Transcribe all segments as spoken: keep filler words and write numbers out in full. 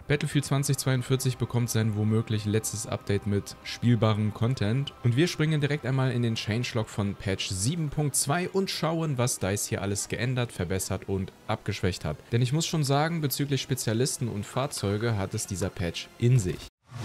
Battlefield zweitausendzweiundvierzig bekommt sein womöglich letztes Update mit spielbarem Content und wir springen direkt einmal in den Changelog von Patch sieben Punkt zwei und schauen, was DICE hier alles geändert, verbessert und abgeschwächt hat. Denn ich muss schon sagen, bezüglich Spezialisten und Fahrzeuge hat es dieser Patch in sich.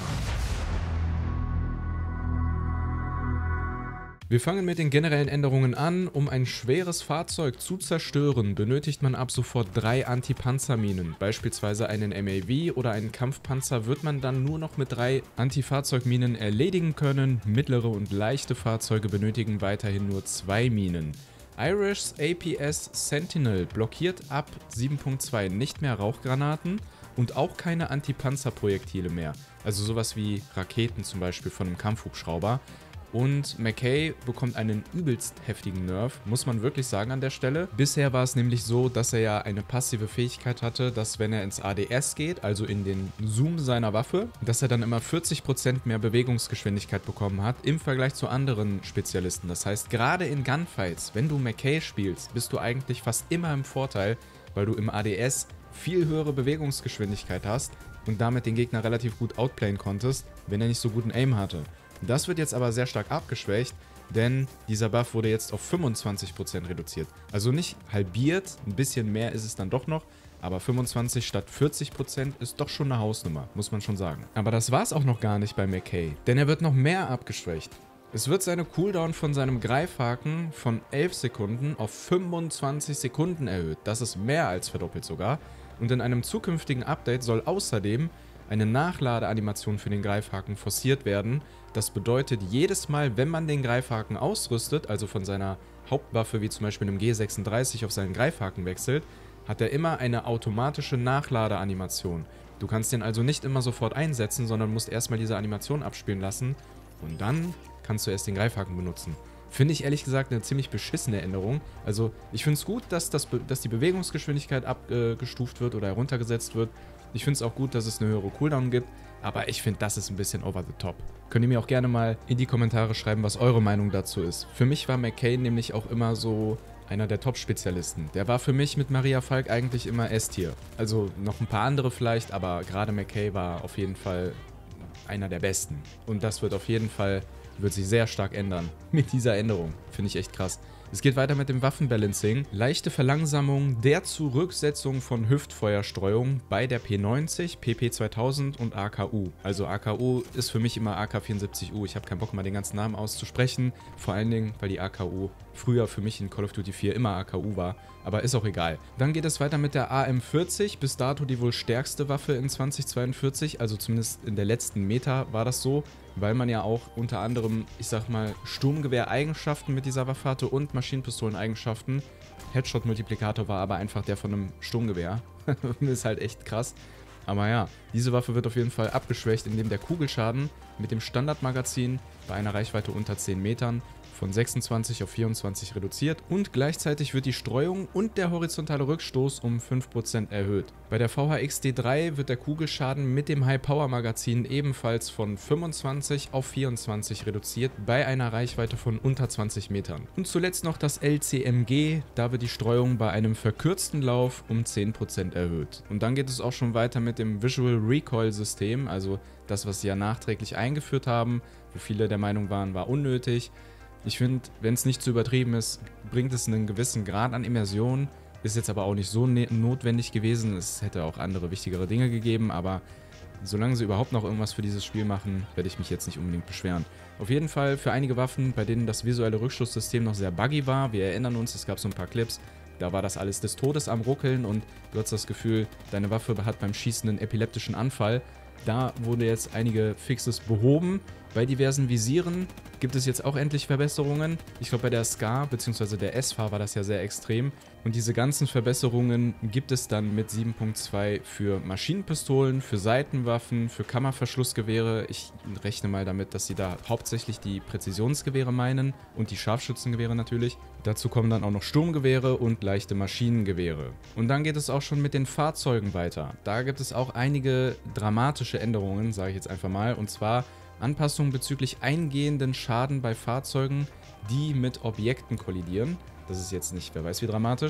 Wir fangen mit den generellen Änderungen an. Um ein schweres Fahrzeug zu zerstören, benötigt man ab sofort drei Anti-Panzerminen. Beispielsweise einen M A V oder einen Kampfpanzer wird man dann nur noch mit drei Anti-Fahrzeugminen erledigen können. Mittlere und leichte Fahrzeuge benötigen weiterhin nur zwei Minen. Irish A P S Sentinel blockiert ab sieben Punkt zwei nicht mehr Rauchgranaten und auch keine Anti-Panzer-Projektile mehr. Also sowas wie Raketen zum Beispiel von einem Kampfhubschrauber. Und Mackay bekommt einen übelst heftigen Nerf, muss man wirklich sagen an der Stelle. Bisher war es nämlich so, dass er ja eine passive Fähigkeit hatte, dass wenn er ins A D S geht, also in den Zoom seiner Waffe, dass er dann immer vierzig Prozent mehr Bewegungsgeschwindigkeit bekommen hat im Vergleich zu anderen Spezialisten. Das heißt, gerade in Gunfights, wenn du Mackay spielst, bist du eigentlich fast immer im Vorteil, weil du im A D S viel höhere Bewegungsgeschwindigkeit hast und damit den Gegner relativ gut outplayen konntest, wenn er nicht so guten Aim hatte. Das wird jetzt aber sehr stark abgeschwächt, denn dieser Buff wurde jetzt auf fünfundzwanzig Prozent reduziert. Also nicht halbiert, ein bisschen mehr ist es dann doch noch, aber fünfundzwanzig statt vierzig Prozent ist doch schon eine Hausnummer, muss man schon sagen. Aber das war es auch noch gar nicht bei Mackay, denn er wird noch mehr abgeschwächt. Es wird seine Cooldown von seinem Greifhaken von elf Sekunden auf fünfundzwanzig Sekunden erhöht. Das ist mehr als verdoppelt sogar. Und in einem zukünftigen Update soll außerdem eine Nachladeanimation für den Greifhaken forciert werden. Das bedeutet, jedes Mal, wenn man den Greifhaken ausrüstet, also von seiner Hauptwaffe wie zum Beispiel einem G sechsunddreißig auf seinen Greifhaken wechselt, hat er immer eine automatische Nachladeanimation. Du kannst den also nicht immer sofort einsetzen, sondern musst erstmal diese Animation abspielen lassen und dann kannst du erst den Greifhaken benutzen. Finde ich ehrlich gesagt eine ziemlich beschissene Änderung. Also ich finde es gut, dass, das, dass die Bewegungsgeschwindigkeit abgestuft wird oder heruntergesetzt wird. Ich finde es auch gut, dass es eine höhere Cooldown gibt, aber ich finde, das ist ein bisschen over the top. Könnt ihr mir auch gerne mal in die Kommentare schreiben, was eure Meinung dazu ist. Für mich war Mackay nämlich auch immer so einer der Top-Spezialisten. Der war für mich mit Maria Falk eigentlich immer S-Tier. Also noch ein paar andere vielleicht, aber gerade Mackay war auf jeden Fall einer der besten. Und das wird auf jeden Fall, wird sich sehr stark ändern mit dieser Änderung. Finde ich echt krass. Es geht weiter mit dem Waffenbalancing. Leichte Verlangsamung der Zurücksetzung von Hüftfeuerstreuung bei der P neunzig, P P zweitausend und A K U. Also A K U ist für mich immer A K vierundsiebzig U. Ich habe keinen Bock mal den ganzen Namen auszusprechen. Vor allen Dingen, weil die A K U früher für mich in Call of Duty vier immer A K U war. Aber ist auch egal. Dann geht es weiter mit der A M vierzig. Bis dato die wohl stärkste Waffe in zweitausendzweiundvierzig. Also zumindest in der letzten Meta war das so. Weil man ja auch unter anderem, ich sag mal, Sturmgewehr-Eigenschaften mit dieser Waffe hatte und Maschinenpistolen-Eigenschaften. Headshot-Multiplikator war aber einfach der von einem Sturmgewehr. Ist halt echt krass. Aber ja, diese Waffe wird auf jeden Fall abgeschwächt, indem der Kugelschaden mit dem Standardmagazin bei einer Reichweite unter zehn Metern von sechsundzwanzig auf vierundzwanzig reduziert und gleichzeitig wird die Streuung und der horizontale Rückstoß um fünf Prozent erhöht. Bei der V H X D drei wird der Kugelschaden mit dem High-Power-Magazin ebenfalls von fünfundzwanzig auf vierundzwanzig reduziert bei einer Reichweite von unter zwanzig Metern. Und zuletzt noch das L C M G, da wird die Streuung bei einem verkürzten Lauf um zehn Prozent erhöht. Und dann geht es auch schon weiter mit dem Visual Recoil System, also das, was sie ja nachträglich eingeführt haben, wo viele der Meinung waren, war unnötig. Ich finde, wenn es nicht zu übertrieben ist, bringt es einen gewissen Grad an Immersion. Ist jetzt aber auch nicht so ne notwendig gewesen. Es hätte auch andere, wichtigere Dinge gegeben. Aber solange sie überhaupt noch irgendwas für dieses Spiel machen, werde ich mich jetzt nicht unbedingt beschweren. Auf jeden Fall für einige Waffen, bei denen das visuelle Rückschusssystem noch sehr buggy war. Wir erinnern uns, es gab so ein paar Clips. Da war das alles des Todes am Ruckeln und du hast das Gefühl, deine Waffe hat beim Schießen einen epileptischen Anfall. Da wurde jetzt einige Fixes behoben. Bei diversen Visieren gibt es jetzt auch endlich Verbesserungen. Ich glaube, bei der Scar bzw. der S V war das ja sehr extrem. Und diese ganzen Verbesserungen gibt es dann mit sieben Punkt zwei für Maschinenpistolen, für Seitenwaffen, für Kammerverschlussgewehre. Ich rechne mal damit, dass sie da hauptsächlich die Präzisionsgewehre meinen und die Scharfschützengewehre natürlich. Dazu kommen dann auch noch Sturmgewehre und leichte Maschinengewehre. Und dann geht es auch schon mit den Fahrzeugen weiter. Da gibt es auch einige dramatische Änderungen, sage ich jetzt einfach mal. Und zwar Anpassungen bezüglich eingehenden Schaden bei Fahrzeugen, die mit Objekten kollidieren. Das ist jetzt nicht, wer weiß wie dramatisch.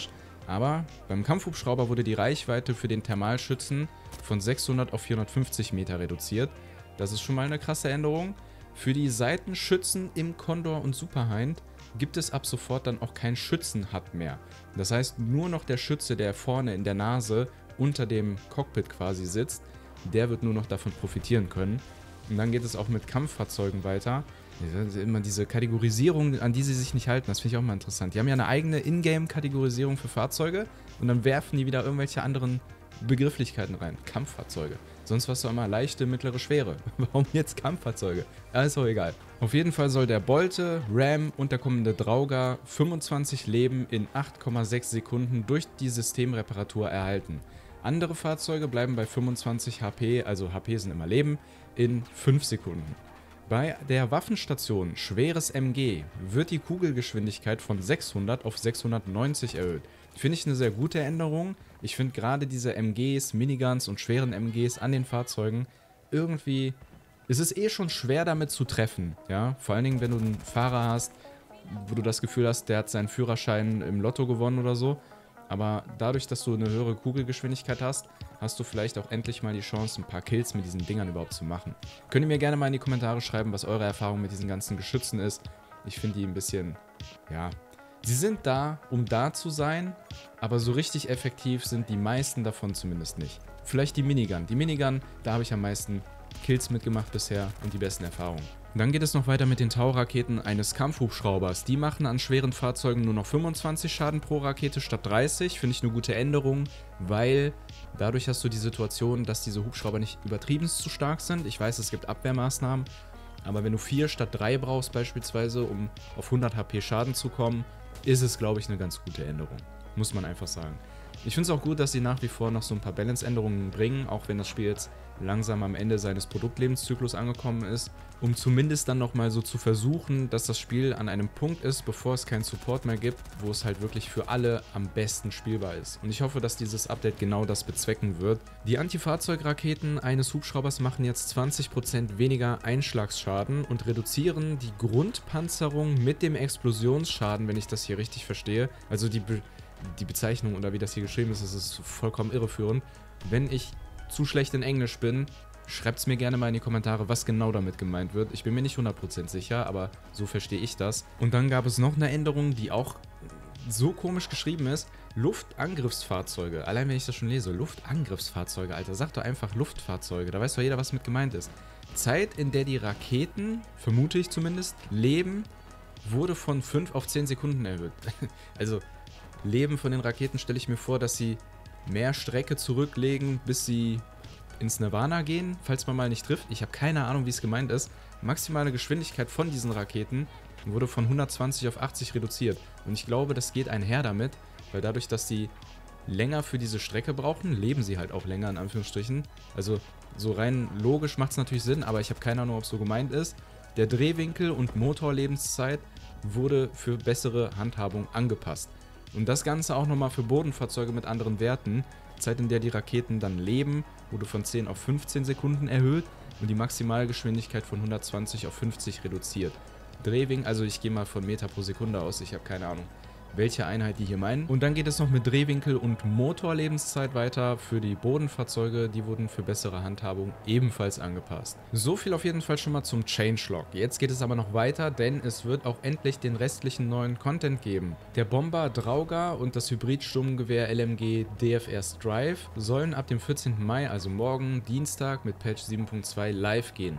Aber beim Kampfhubschrauber wurde die Reichweite für den Thermalschützen von sechshundert auf vierhundertfünfzig Meter reduziert. Das ist schon mal eine krasse Änderung. Für die Seitenschützen im Condor und Super Hind gibt es ab sofort dann auch kein Schützen-H U D mehr. Das heißt, nur noch der Schütze, der vorne in der Nase unter dem Cockpit quasi sitzt, der wird nur noch davon profitieren können. Und dann geht es auch mit Kampffahrzeugen weiter. Immer diese Kategorisierung, an die sie sich nicht halten, das finde ich auch mal interessant. Die haben ja eine eigene Ingame-Kategorisierung für Fahrzeuge und dann werfen die wieder irgendwelche anderen Begrifflichkeiten rein. Kampffahrzeuge. Sonst warst du immer leichte, mittlere, schwere. Warum jetzt Kampffahrzeuge? Ja, ist auch egal. Auf jeden Fall soll der Bolte, Ram und der kommende Draugar fünfundzwanzig Leben in acht Komma sechs Sekunden durch die Systemreparatur erhalten. Andere Fahrzeuge bleiben bei fünfundzwanzig H P, also H P sind immer Leben, in fünf Sekunden. Bei der Waffenstation Schweres M G wird die Kugelgeschwindigkeit von sechshundert auf sechshundertneunzig erhöht. Finde ich eine sehr gute Änderung. Ich finde gerade diese M Gs, Miniguns und schweren M Gs an den Fahrzeugen irgendwie... Es ist eh schon schwer damit zu treffen, ja. Vor allen Dingen, wenn du einen Fahrer hast, wo du das Gefühl hast, der hat seinen Führerschein im Lotto gewonnen oder so. Aber dadurch, dass du eine höhere Kugelgeschwindigkeit hast, hast du vielleicht auch endlich mal die Chance, ein paar Kills mit diesen Dingern überhaupt zu machen. Könnt ihr mir gerne mal in die Kommentare schreiben, was eure Erfahrung mit diesen ganzen Geschützen ist. Ich finde die ein bisschen, ja, sie sind da, um da zu sein, aber so richtig effektiv sind die meisten davon zumindest nicht. Vielleicht die Minigun. Die Minigun, da habe ich am meisten Kills mitgemacht bisher und die besten Erfahrungen. Dann geht es noch weiter mit den Tauraketen eines Kampfhubschraubers. Die machen an schweren Fahrzeugen nur noch fünfundzwanzig Schaden pro Rakete statt dreißig. Finde ich eine gute Änderung, weil dadurch hast du die Situation, dass diese Hubschrauber nicht übertrieben zu stark sind. Ich weiß, es gibt Abwehrmaßnahmen, aber wenn du vier statt drei brauchst beispielsweise, um auf hundert H P Schaden zu kommen, ist es, glaube ich, eine ganz gute Änderung. Muss man einfach sagen. Ich finde es auch gut, dass sie nach wie vor noch so ein paar Balance-Änderungen bringen, auch wenn das Spiel jetzt langsam am Ende seines Produktlebenszyklus angekommen ist, um zumindest dann nochmal so zu versuchen, dass das Spiel an einem Punkt ist, bevor es keinen Support mehr gibt, wo es halt wirklich für alle am besten spielbar ist. Und ich hoffe, dass dieses Update genau das bezwecken wird. Die Antifahrzeugraketen eines Hubschraubers machen jetzt zwanzig Prozent weniger Einschlagsschaden und reduzieren die Grundpanzerung mit dem Explosionsschaden, wenn ich das hier richtig verstehe. Also die, Be die Bezeichnung oder wie das hier geschrieben ist, das ist vollkommen irreführend. Wenn ich zu schlecht in Englisch bin, schreibt es mir gerne mal in die Kommentare, was genau damit gemeint wird. Ich bin mir nicht hundert Prozent sicher, aber so verstehe ich das. Und dann gab es noch eine Änderung, die auch so komisch geschrieben ist. Luftangriffsfahrzeuge. Allein wenn ich das schon lese. Luftangriffsfahrzeuge, Alter. Sag doch einfach Luftfahrzeuge. Da weiß doch jeder, was mit gemeint ist. Zeit, in der die Raketen, vermute ich zumindest, leben, wurde von fünf auf zehn Sekunden erhöht. Also, Leben von den Raketen stelle ich mir vor, dass sie mehr Strecke zurücklegen, bis sie ins Nirvana gehen, falls man mal nicht trifft. Ich habe keine Ahnung, wie es gemeint ist. Maximale Geschwindigkeit von diesen Raketen wurde von hundertzwanzig auf achtzig reduziert. Und ich glaube, das geht einher damit, weil dadurch, dass sie länger für diese Strecke brauchen, leben sie halt auch länger, in Anführungsstrichen. Also so rein logisch macht es natürlich Sinn, aber ich habe keine Ahnung, ob es so gemeint ist. Der Drehwinkel und Motorlebenszeit wurde für bessere Handhabung angepasst. Und das Ganze auch nochmal für Bodenfahrzeuge mit anderen Werten. Zeit, in der die Raketen dann leben, wurde von zehn auf fünfzehn Sekunden erhöht und die Maximalgeschwindigkeit von hundertzwanzig auf fünfzig reduziert. Drehwinkel, also ich gehe mal von Meter pro Sekunde aus, ich habe keine Ahnung, welche Einheit die hier meinen. Und dann geht es noch mit Drehwinkel und Motorlebenszeit weiter für die Bodenfahrzeuge. Die wurden für bessere Handhabung ebenfalls angepasst. So viel auf jeden Fall schon mal zum Changelog. Jetzt geht es aber noch weiter, denn es wird auch endlich den restlichen neuen Content geben. Der Bomber Draugar und das Hybrid-Sturmgewehr L M G D F R Strive sollen ab dem vierzehnten Mai, also morgen, Dienstag, mit Patch sieben Punkt zwei live gehen.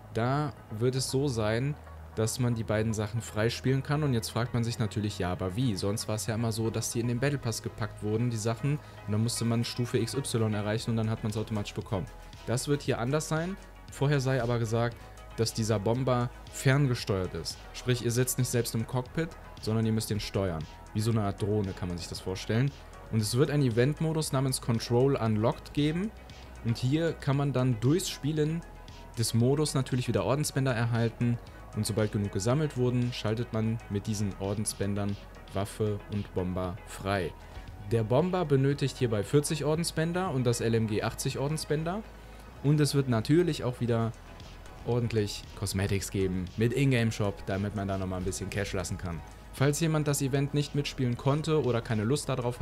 Da wird es so sein, dass man die beiden Sachen freispielen kann. Und jetzt fragt man sich natürlich, ja, aber wie? Sonst war es ja immer so, dass die in den Battle Pass gepackt wurden, die Sachen. Und dann musste man Stufe X Y erreichen und dann hat man es automatisch bekommen. Das wird hier anders sein. Vorher sei aber gesagt, dass dieser Bomber ferngesteuert ist. Sprich, ihr sitzt nicht selbst im Cockpit, sondern ihr müsst ihn steuern. Wie so eine Art Drohne kann man sich das vorstellen. Und es wird einen Event-Modus namens Control Unlocked geben. Und hier kann man dann durchs Spielen des Modus natürlich wieder Ordensbänder erhalten. Und sobald genug gesammelt wurden, schaltet man mit diesen Ordensbändern Waffe und Bomber frei. Der Bomber benötigt hierbei vierzig Ordensbänder und das L M G achtzig Ordensbänder. Und es wird natürlich auch wieder ordentlich Cosmetics geben mit Ingame-Shop, damit man da nochmal ein bisschen Cash lassen kann. Falls jemand das Event nicht mitspielen konnte oder keine Lust darauf hat,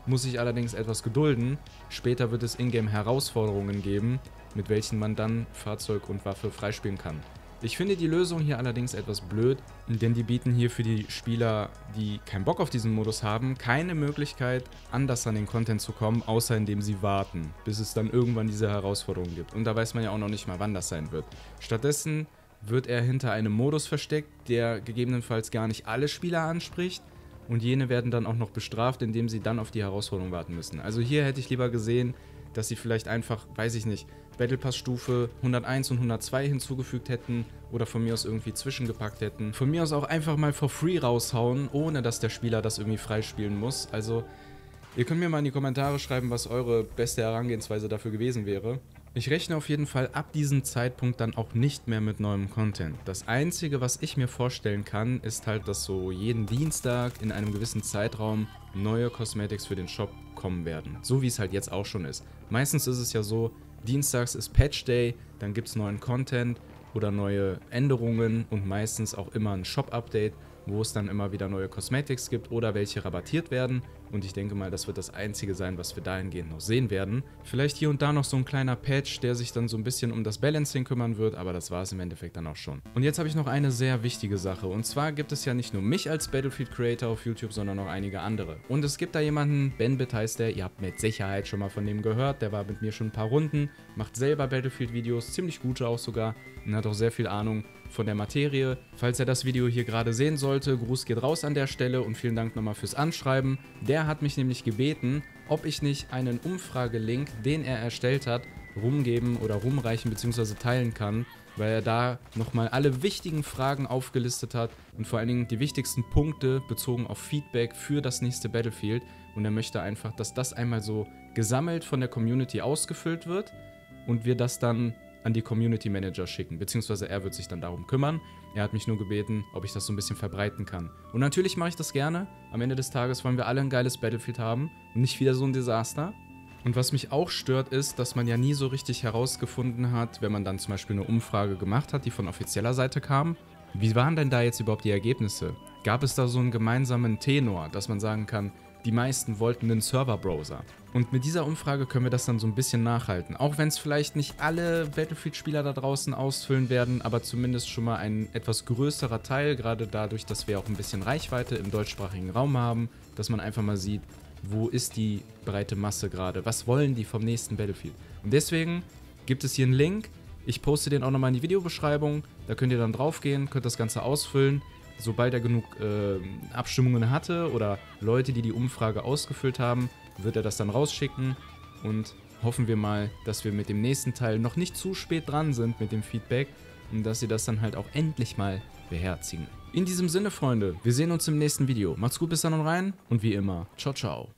muss sich allerdings etwas gedulden. Später wird es Ingame Herausforderungen geben, mit welchen man dann Fahrzeug und Waffe freispielen kann. Ich finde die Lösung hier allerdings etwas blöd, denn die bieten hier für die Spieler, die keinen Bock auf diesen Modus haben, keine Möglichkeit, anders an den Content zu kommen, außer indem sie warten, bis es dann irgendwann diese Herausforderung gibt. Und da weiß man ja auch noch nicht mal, wann das sein wird. Stattdessen wird er hinter einem Modus versteckt, der gegebenenfalls gar nicht alle Spieler anspricht. Und jene werden dann auch noch bestraft, indem sie dann auf die Herausforderung warten müssen. Also hier hätte ich lieber gesehen, dass sie vielleicht einfach, weiß ich nicht, Battle Pass Stufe hunderteins und hundertzwei hinzugefügt hätten oder von mir aus irgendwie zwischengepackt hätten. Von mir aus auch einfach mal for free raushauen, ohne dass der Spieler das irgendwie freispielen muss. Also ihr könnt mir mal in die Kommentare schreiben, was eure beste Herangehensweise dafür gewesen wäre. Ich rechne auf jeden Fall ab diesem Zeitpunkt dann auch nicht mehr mit neuem Content. Das Einzige, was ich mir vorstellen kann, ist halt, dass so jeden Dienstag in einem gewissen Zeitraum neue Cosmetics für den Shop kommen werden. So wie es halt jetzt auch schon ist. Meistens ist es ja so, dienstags ist Patch Day, dann gibt es neuen Content oder neue Änderungen und meistens auch immer ein Shop-Update, wo es dann immer wieder neue Cosmetics gibt oder welche rabattiert werden. Und ich denke mal, das wird das Einzige sein, was wir dahingehend noch sehen werden. Vielleicht hier und da noch so ein kleiner Patch, der sich dann so ein bisschen um das Balancing kümmern wird, aber das war es im Endeffekt dann auch schon. Und jetzt habe ich noch eine sehr wichtige Sache. Und zwar gibt es ja nicht nur mich als Battlefield Creator auf YouTube, sondern auch einige andere. Und es gibt da jemanden, Benbit heißt der, ihr habt mit Sicherheit schon mal von dem gehört, der war mit mir schon ein paar Runden, macht selber Battlefield-Videos, ziemlich gute auch sogar und hat auch sehr viel Ahnung von der Materie. Falls er das Video hier gerade sehen sollte, Gruß geht raus an der Stelle und vielen Dank nochmal fürs Anschreiben. Der hat mich nämlich gebeten, ob ich nicht einen Umfragelink, den er erstellt hat, rumgeben oder rumreichen bzw. teilen kann, weil er da nochmal alle wichtigen Fragen aufgelistet hat und vor allen Dingen die wichtigsten Punkte bezogen auf Feedback für das nächste Battlefield. Und er möchte einfach, dass das einmal so gesammelt von der Community ausgefüllt wird und wir das dann an die Community Manager schicken, beziehungsweise er wird sich dann darum kümmern. Er hat mich nur gebeten, ob ich das so ein bisschen verbreiten kann. Und natürlich mache ich das gerne. Am Ende des Tages wollen wir alle ein geiles Battlefield haben und nicht wieder so ein Desaster. Und was mich auch stört, ist, dass man ja nie so richtig herausgefunden hat, wenn man dann zum Beispiel eine Umfrage gemacht hat, die von offizieller Seite kam. Wie waren denn da jetzt überhaupt die Ergebnisse? Gab es da so einen gemeinsamen Tenor, dass man sagen kann, die meisten wollten einen Server-Browser. Und mit dieser Umfrage können wir das dann so ein bisschen nachhalten. Auch wenn es vielleicht nicht alle Battlefield-Spieler da draußen ausfüllen werden, aber zumindest schon mal ein etwas größerer Teil, gerade dadurch, dass wir auch ein bisschen Reichweite im deutschsprachigen Raum haben, dass man einfach mal sieht, wo ist die breite Masse gerade, was wollen die vom nächsten Battlefield. Und deswegen gibt es hier einen Link, ich poste den auch nochmal in die Videobeschreibung, da könnt ihr dann drauf gehen, könnt das Ganze ausfüllen. Sobald er genug äh, Abstimmungen hatte oder Leute, die die Umfrage ausgefüllt haben, wird er das dann rausschicken und hoffen wir mal, dass wir mit dem nächsten Teil noch nicht zu spät dran sind mit dem Feedback und dass sie das dann halt auch endlich mal beherzigen. In diesem Sinne, Freunde, wir sehen uns im nächsten Video. Macht's gut, bis dann und rein und wie immer, ciao, ciao.